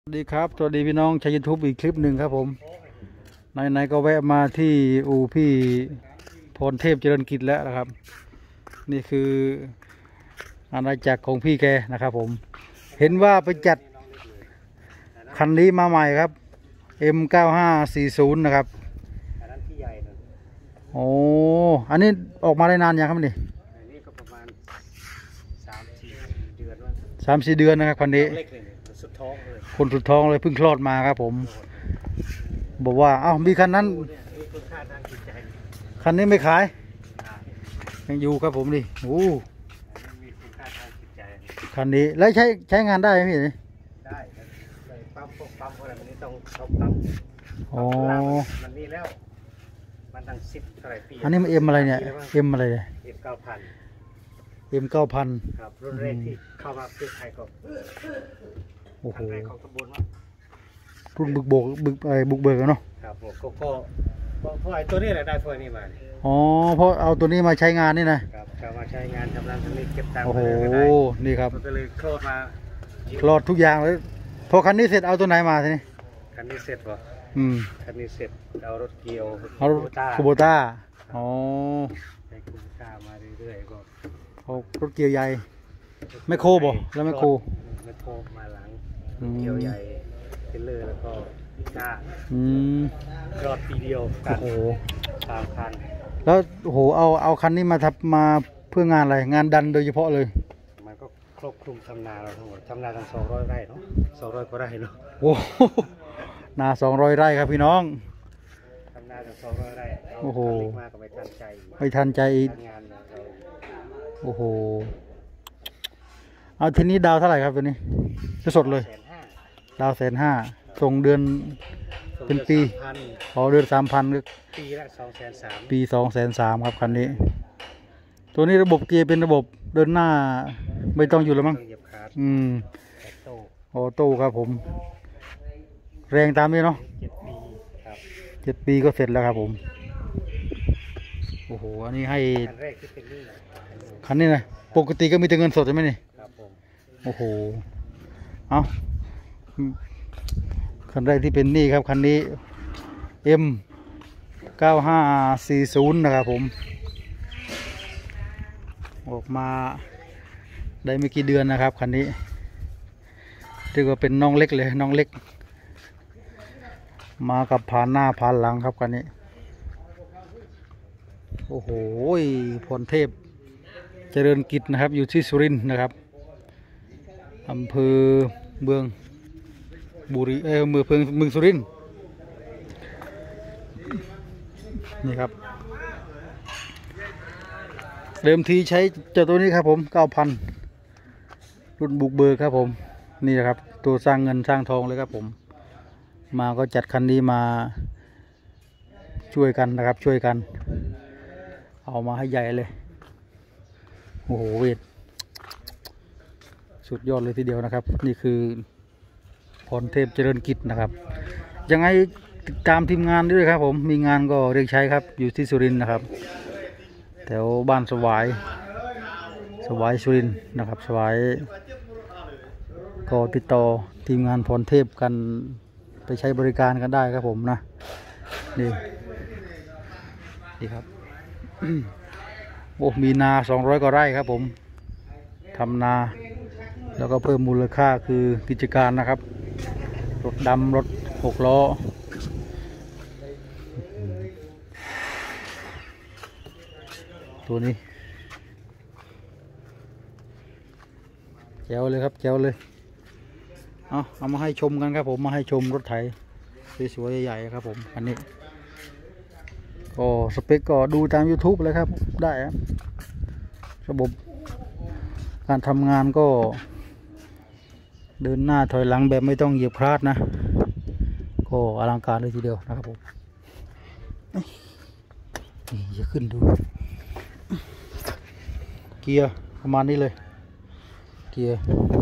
สวัสดีครับสวัสดีพี่น้องชาวยูทูบอีกคลิปหนึ่งครับผมไหนๆก็แวะมาที่อู่พี่พรเทพเจริญกิจแล้วนะครับนี่คืออาณาจักรของพี่แกนะครับผมเห็นว่าไปจัดคันนี้มาใหม่ครับ M9540 นะครับโอ้อันนี้ออกมาได้นานยังครับนี่อันนี้ก็ประมาณ3-4 เดือนแล้ว 3-4 เดือนนะครับคันนี้สุดท้องเลยคนสุดท้องเลยเพิ่งคลอดมาครับผมบอกว่าเอ้ามีคันนั้นคันนี้ไม่ขายยังอยู่ครับผมดิโอ้คันนี้แล้วใช้งานได้ไหมพี่ได้ปั๊มอะไรมันนี่ต้องปั๊มอ๋อมันนี่แล้วมันตั้ง10 เท่าไหร่ปีอันนี้มันเอ็มอะไรเนี่ยเอ็มอะไรเนี่ยM9000 ครับรุ่นแรกที่เข้ามาประเทศไทยก็โอ้โหของตำบลว่ารุ่นบุกเบิกเนาะครับผมก็เพราะไอ้ตัวนี้แหละได้พวกนี้มาอ๋อเพราะเอาตัวนี้มาใช้งานนี่นะครับมาใช้งานทำร้านทำนี้เก็บตังค์โอ้โหนี่ครับก็เลยคลอดมาคลอดทุกอย่างเลยพอคันนี้เสร็จเอาตัวไหนมาทีนี้คันนี้เสร็จป่ะคันนี้เสร็จเอารถเกียวเอาคูโบต้าอ๋อใช้คูโบต้ามาเรื่อยๆก็เอารถเกียวใหญ่ไม่โคบ่แล้วไม่โคมาหลังเกียวใหญ่เทเลอร์แล้วก็ก้ารอดปีเดียวกันโอ้โห 3 คันแล้วโอ้โหเอาคันนี้มาทำมาเพื่องานอะไรงานดันโดยเฉพาะเลยมันก็ครบคลุมทำนาเราทั้งหมดทำนาทั้ง200 ไร่เนาะ200 กว่าไร่เนาะโอ้นา200 ไร่ครับพี่น้องทำนาทั้ง200 ไร่โอ้โหมาก็ไม่ทันใจงานโอ้โหเอาทีนี้ดาวเท่าไหร่ครับตัวนี้จะสดเลยดาว150,000ส่งเดือนเป็นปีเดือน3,000 ปีละ230,000 ปี230,000ครับคันนี้ตัวนี้ระบบเกียร์เป็นระบบเดินหน้าไม่ต้องอยู่แล้วมั้งออโต้ครับผมแรงตามนี้เนาะ7 ปีก็เสร็จแล้วครับผมโอ้โหอันนี้ให้คันแรกที่เป็นนี่คันนี้นะปกติก็มีแต่เงินสดใช่ไหมนี่โอ้โหเอาคันแรกที่เป็นนี่ครับคันนี้ M9540 นะครับผมออกมาได้ไม่กี่เดือนนะครับคันนี้เรียกว่าเป็นน้องเล็กเลยน้องเล็กมากับผ่านหน้าผ่านหลังครับคันนี้โอ้โหพรเทพเจริญกิจนะครับอยู่ที่สุรินทร์นะครับอำเภอเมืองบุรีเมืองสุรินทร์นี่ครับเดิมทีใช้เจ้าตัวนี้ครับผม 9,000 รุ่นบุกเบิกครับผมนี่นะครับตัวสร้างเงินสร้างทองเลยครับผมมาก็จัดคันนี้มาช่วยกันนะครับช่วยกันเอามาให้ใหญ่เลยโอ้โหเวทสุดยอดเลยทีเดียวนะครับนี่คือพรเทพเจริญกิจนะครับยังไงติดตามทีมงานด้วยครับผมมีงานก็เรียกใช้ครับอยู่ที่สุรินทร์นะครับแถวบ้านสวายสุรินทร์นะครับสวายก็ติดต่อทีมงานพรเทพกันไปใช้บริการกันได้ครับผมนะนี่ครับ โอ้มีนา200 กว่าไร่ครับผมทำนาแล้วก็เพิ่มมูลค่าคือกิจการนะครับรถดำรถ6 ล้อตัวนี้แจ๋วเลยครับแจ๋วเลยเอามาให้ชมกันครับผมมาให้ชมรถไถสวยๆใหญ่ๆครับผมอันนี้ก็สเปคก็ดูตาม YouTube เลยครับได้ครับระบบการทำงานก็เดินหน้าถอยหลังแบบไม่ต้องเหยียบคลาสนะก็อลังการเลยทีเดียวนะครับผมนี่จะขึ้นดูเกียร์ประมาณนี้เลยเกียร์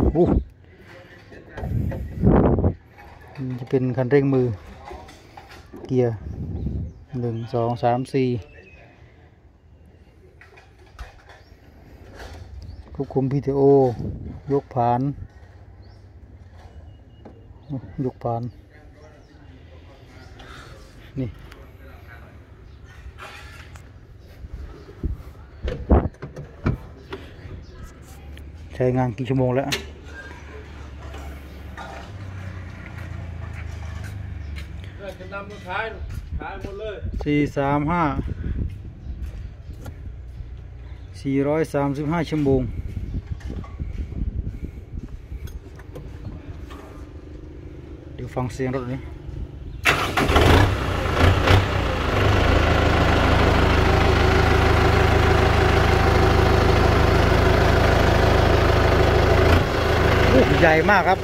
จะเป็นคันเร่งมือเกียร์1 2 3 4ควบคุม PTO ยกผานยกผ่านนี่ใช้งานกี่ชั่วโมงแล้วจะนำมาขายหมดเลย 435ชั่วโมงเดี๋ยวฟังเสียงรถนี้ใหญ่มากครับ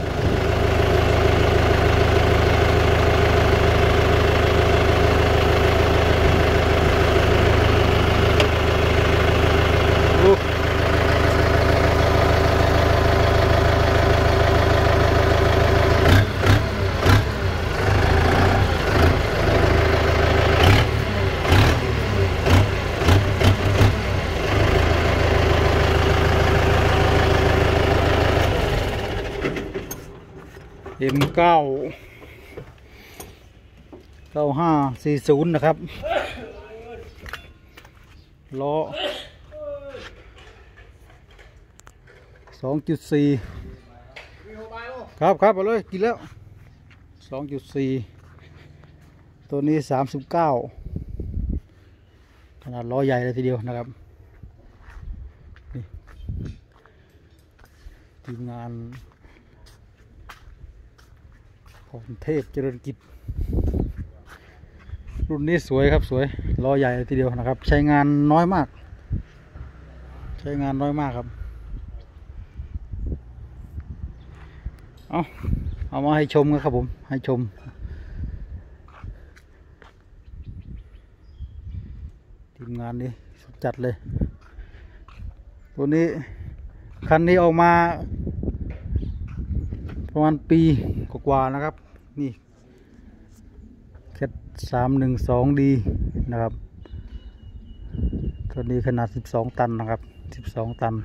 M9 9540นะครับล้อ 2.4 ครับเอาเลยกินแล้ว 2.4 ตัวนี้39ขนาดล้อใหญ่เลยทีเดียวนะครับนี่ทีมงานของเทพเจริญกิจรุ่นนี้สวยครับสวยล้อใหญ่เลยทีเดียวนะครับใช้งานน้อยมากครับเอามาให้ชมกันครับผมให้ชมทีมงานนี้สุดจัดเลยตัวนี้คันนี้ออกมาประมาณปีกว่าๆนะครับนี่แค่312D นะครับตัวนี้ขนาด12ตันนะครับ12ตัน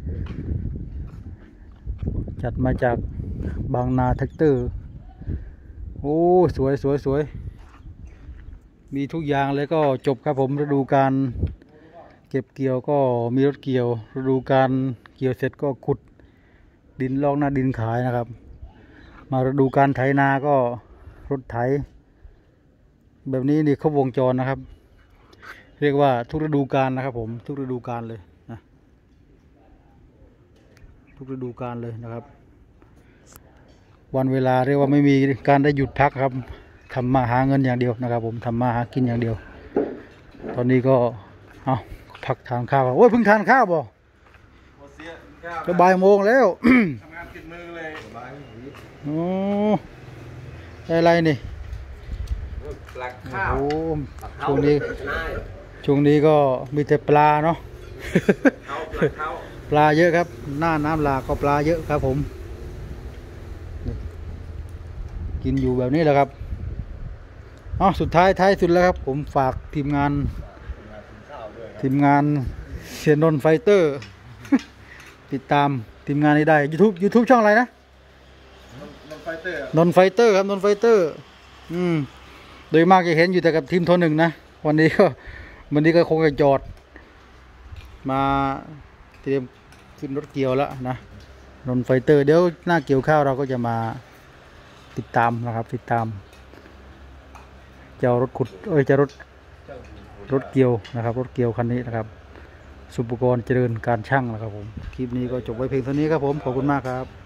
จัดมาจากบางนาแท็กเตอร์โอ้สวยมีทุกอย่างเลยก็จบครับผมฤดูกาลเก็บเกี่ยวก็มีรถเกี่ยวฤดูกาลเกี่ยวเสร็จก็ขุดดินลอกหน้าดินขายนะครับมาฤดูกาลไถนาก็รถไถแบบนี้นี่ครบวงจรนะครับเรียกว่าทุกฤดูกาลนะครับผมทุกฤดูกาลเลยนะทุกฤดูกาลเลยนะครับวันเวลาเรียกว่าไม่มีการได้หยุดพักครับทำมาหาเงินอย่างเดียวนะครับผมทำมาหากินอย่างเดียวตอนนี้ก็พักทานข้าวโอ้ยเพิ่งทานข้าวบ่จะบ่ายโมงแล้วทำงานติดมือเลยโอ้อะไรนี่ปลาข้าวโอ้ช่วงนี้ก็มีแต่ปลาเนาะปลาเยอะครับหน้าน้ำหลากก็ปลาเยอะครับผมกินอยู่แบบนี้แหละครับสุดท้ายสุดแล้วครับผมฝากทีมงานเซียนนนท์ไฟเตอร์ติดตามทีมงานนี้ได้ YouTube ช่องอะไรนะนนท์ไฟเตอร์ครับนนท์ไฟเตอร์โดยมากจะเห็นอยู่แต่กับทีมโท1นะวันนี้ก็คงจะจอดมาเตรียมขึ้นรถเกี่ยวแล้วนะนนท์ไฟเตอร์เดี๋ยวหน้าเกี่ยวข้าวเราก็จะมาติดตามนะครับติดตามเจ้ารถขุดจะรถเกี่ยวนะครับรถเกี่ยวคันนี้นะครับสุปกรณ์เจริญการช่างนะครับผมคลิปนี้ก็จบไว้เพียงเท่านี้ครับผมขอบคุณมากครับ